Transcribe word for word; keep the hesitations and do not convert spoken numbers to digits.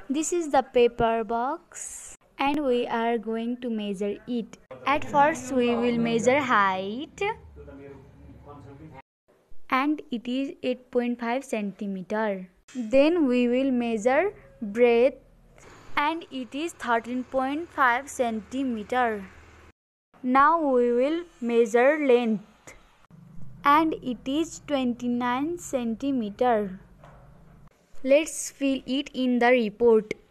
This is the paper box and we are going to measure it. At first we will measure height and it is eight point five centimeter. Then we will measure breadth and it is thirteen point five centimeter. Now we will measure length and it is twenty-nine centimeter. Let's fill it in the report.